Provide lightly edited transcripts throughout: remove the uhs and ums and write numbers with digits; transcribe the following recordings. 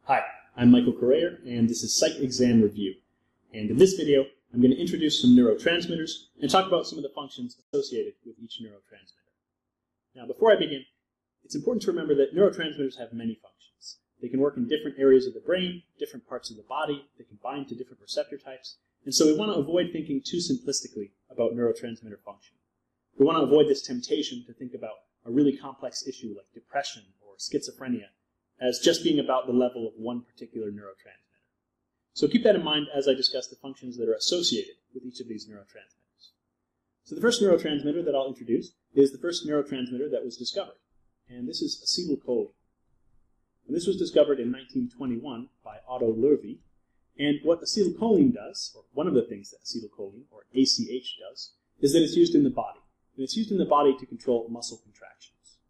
Hi, I'm Michael Correa, and this is Psych Exam Review. And in this video, I'm going to introduce some neurotransmitters and talk about some of the functions associated with each neurotransmitter. Now, before I begin, it's important to remember that neurotransmitters have many functions. They can work in different areas of the brain, different parts of the body, they can bind to different receptor types, and so we want to avoid thinking too simplistically about neurotransmitter function. We want to avoid this temptation to think about a really complex issue like depression or schizophrenia as just being about the level of one particular neurotransmitter. So keep that in mind as I discuss the functions that are associated with each of these neurotransmitters. So the first neurotransmitter that I'll introduce is the first neurotransmitter that was discovered, and this is acetylcholine. And this was discovered in 1921 by Otto Loewi, and what acetylcholine does, or one of the things that acetylcholine, or ACH, does, is that it's used in the body. And it's used in the body to control muscle contractions.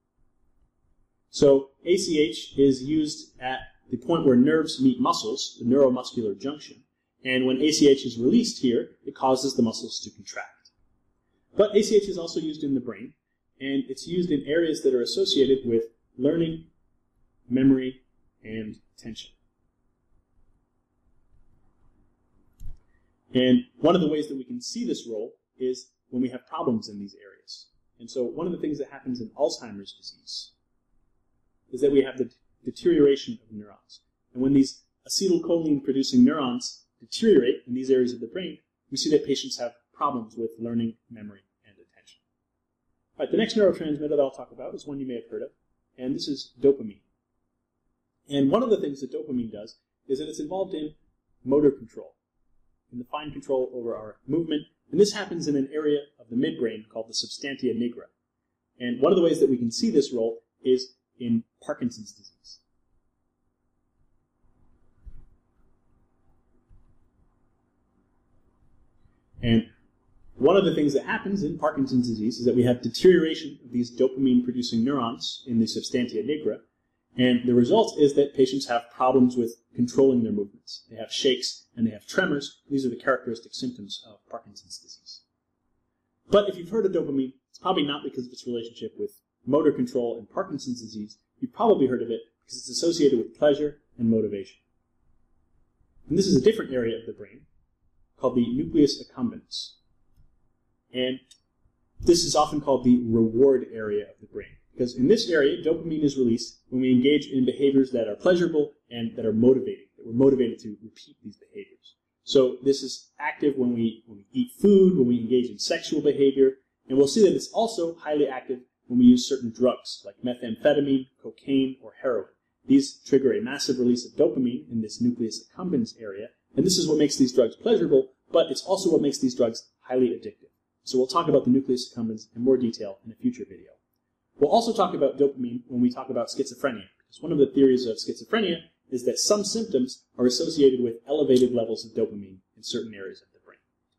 So ACH is used at the point where nerves meet muscles, the neuromuscular junction, and when ACH is released here, it causes the muscles to contract. But ACH is also used in the brain, and it's used in areas that are associated with learning, memory, and attention. And one of the ways that we can see this role is when we have problems in these areas. And so one of the things that happens in Alzheimer's disease is that we have the deterioration of neurons. And when these acetylcholine-producing neurons deteriorate in these areas of the brain, we see that patients have problems with learning, memory, and attention. All right, the next neurotransmitter that I'll talk about is one you may have heard of, and this is dopamine. And one of the things that dopamine does is that it's involved in motor control, in the fine control over our movement, and this happens in an area of the midbrain called the substantia nigra. And one of the ways that we can see this role is in Parkinson's disease. And one of the things that happens in Parkinson's disease is that we have deterioration of these dopamine-producing neurons in the substantia nigra, and the result is that patients have problems with controlling their movements. They have shakes and they have tremors. These are the characteristic symptoms of Parkinson's disease. But if you've heard of dopamine, it's probably not because of its relationship with motor control in Parkinson's disease. You've probably heard of it because it's associated with pleasure and motivation. And this is a different area of the brain called the nucleus accumbens. And this is often called the reward area of the brain, because in this area, dopamine is released when we engage in behaviors that are pleasurable and that are motivating, that we're motivated to repeat these behaviors. So this is active when we eat food, when we engage in sexual behavior, and we'll see that it's also highly active when we use certain drugs like methamphetamine, cocaine, or heroin. These trigger a massive release of dopamine in this nucleus accumbens area, and this is what makes these drugs pleasurable, but it's also what makes these drugs highly addictive. So we'll talk about the nucleus accumbens in more detail in a future video. We'll also talk about dopamine when we talk about schizophrenia, because one of the theories of schizophrenia is that some symptoms are associated with elevated levels of dopamine in certain areas of the brain.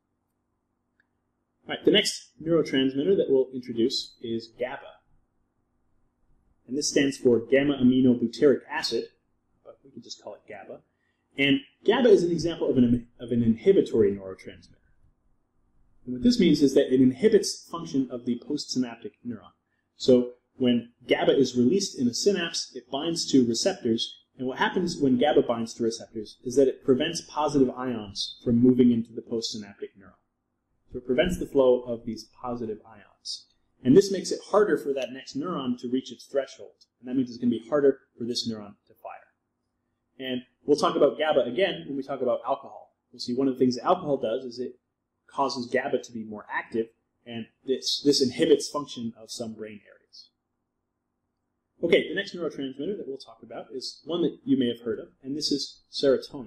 All right, the next neurotransmitter that we'll introduce is GABA. And this stands for gamma-aminobutyric acid, but we can just call it GABA. And GABA is an example of an inhibitory neurotransmitter. And what this means is that it inhibits function of the postsynaptic neuron. So when GABA is released in a synapse, it binds to receptors, and what happens when GABA binds to receptors is that it prevents positive ions from moving into the postsynaptic neuron. So it prevents the flow of these positive ions. And this makes it harder for that next neuron to reach its threshold. And that means it's going to be harder for this neuron to fire. And we'll talk about GABA again when we talk about alcohol. We'll see one of the things that alcohol does is it causes GABA to be more active, and this inhibits function of some brain areas. Okay, the next neurotransmitter that we'll talk about is one that you may have heard of, and this is serotonin.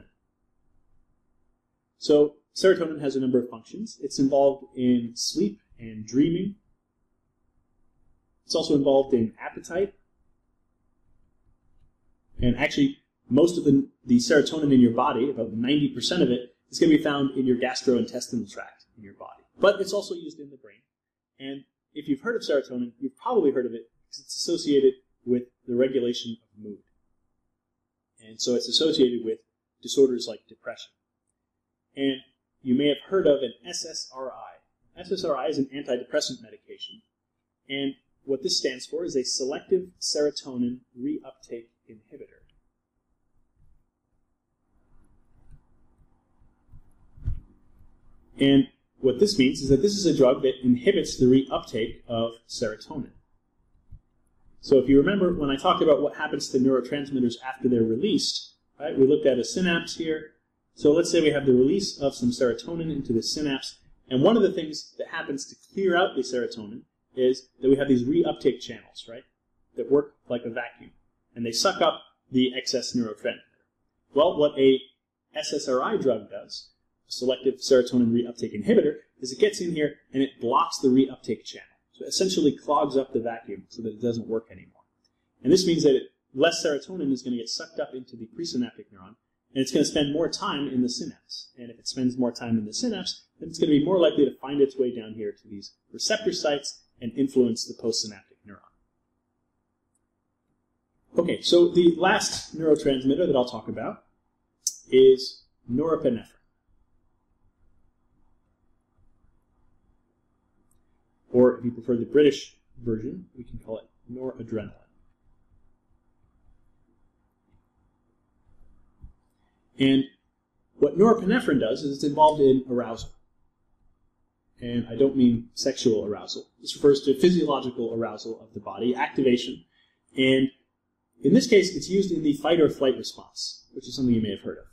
So serotonin has a number of functions. It's involved in sleep and dreaming. It's also involved in appetite. And actually, most of the serotonin in your body, about 90% of it, is going to be found in your gastrointestinal tract in your body. But it's also used in the brain. And if you've heard of serotonin, you've probably heard of it because it's associated with the regulation of mood. And so it's associated with disorders like depression. And you may have heard of an SSRI. SSRI is an antidepressant medication. And what this stands for is a selective serotonin reuptake inhibitor. And what this means is that this is a drug that inhibits the reuptake of serotonin. So if you remember when I talked about what happens to neurotransmitters after they're released, right, we looked at a synapse here. So let's say we have the release of some serotonin into the synapse, and one of the things that happens to clear out the serotonin is that we have these reuptake channels, right, that work like a vacuum, and they suck up the excess neurotransmitter. Well, what a SSRI drug does, a selective serotonin reuptake inhibitor, is it gets in here and it blocks the reuptake channel. So it essentially clogs up the vacuum so that it doesn't work anymore. And this means that less serotonin is going to get sucked up into the presynaptic neuron, and it's going to spend more time in the synapse. And if it spends more time in the synapse, then it's going to be more likely to find its way down here to these receptor sites and influence the postsynaptic neuron. Okay, so the last neurotransmitter that I'll talk about is norepinephrine. Or if you prefer the British version, we can call it noradrenaline. And what norepinephrine does is it's involved in arousal. And I don't mean sexual arousal. This refers to physiological arousal of the body, activation. And in this case, it's used in the fight or flight response, which is something you may have heard of.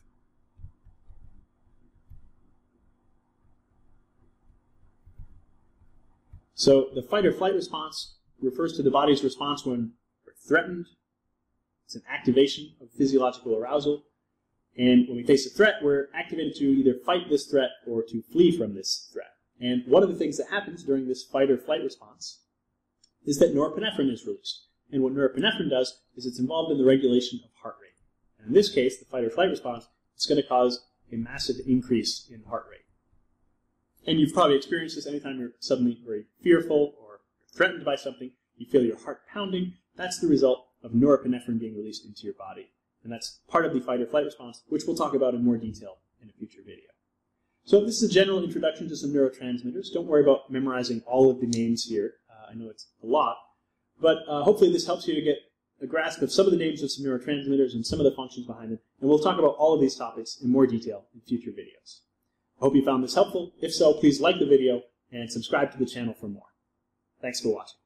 So the fight or flight response refers to the body's response when we're threatened. It's an activation of physiological arousal. And when we face a threat, we're activated to either fight this threat or to flee from this threat. And one of the things that happens during this fight or flight response is that norepinephrine is released. And what norepinephrine does is it's involved in the regulation of heart rate. And in this case, the fight or flight response, it's going to cause a massive increase in heart rate. And you've probably experienced this anytime you're suddenly very fearful or threatened by something. You feel your heart pounding. That's the result of norepinephrine being released into your body. And that's part of the fight or flight response, which we'll talk about in more detail in a future video. So this is a general introduction to some neurotransmitters. Don't worry about memorizing all of the names here. I know it's a lot. But hopefully this helps you to get a grasp of some of the names of some neurotransmitters and some of the functions behind them. And we'll talk about all of these topics in more detail in future videos. I hope you found this helpful. If so, please like the video and subscribe to the channel for more. Thanks for watching.